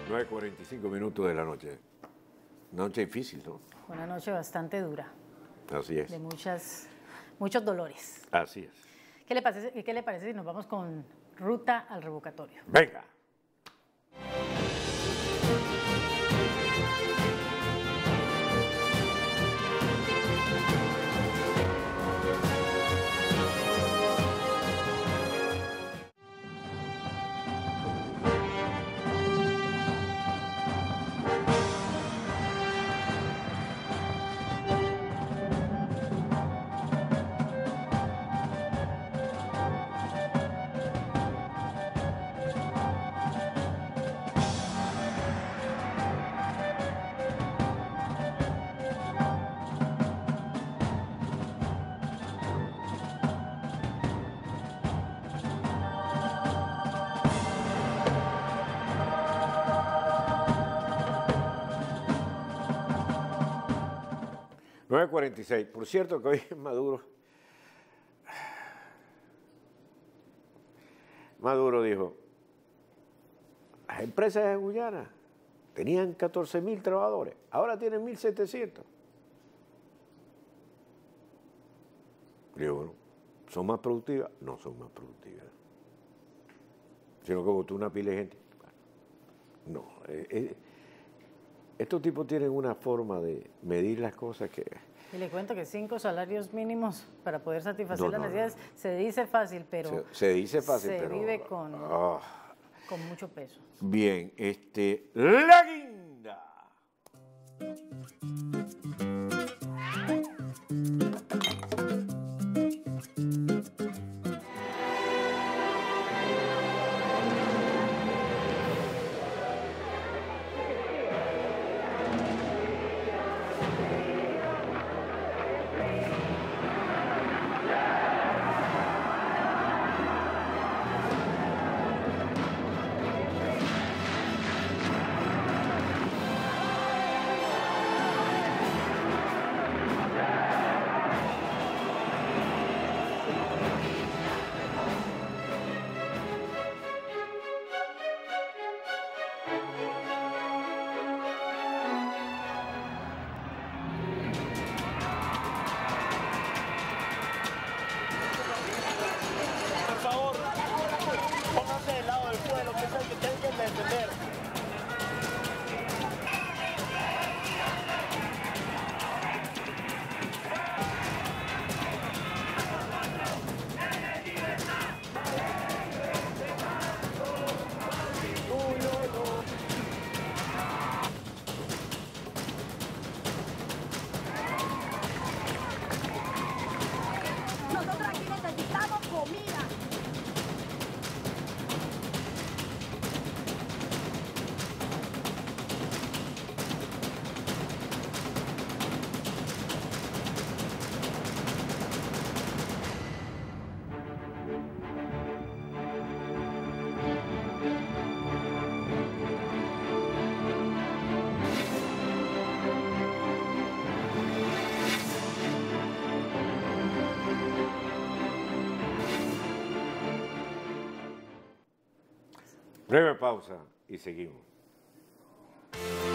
9:45 de la noche. Noche difícil, ¿no? Una noche bastante dura. Así es. De muchos dolores. Así es. ¿Qué le parece si nos vamos con ruta al revocatorio? Venga. $9:46. Por cierto que hoy Maduro dijo, las empresas de Guyana tenían 14.000 trabajadores, ahora tienen 1.700. Digo, bueno, ¿son más productivas? No son más productivas. Sino que votó una pila de gente. No, estos tipos tienen una forma de medir las cosas que... Y le cuento que 5 salarios mínimos para poder satisfacer las necesidades se dice fácil, pero se dice fácil, se pero vive con mucho peso. Bien, la guinda. Breve pausa y seguimos.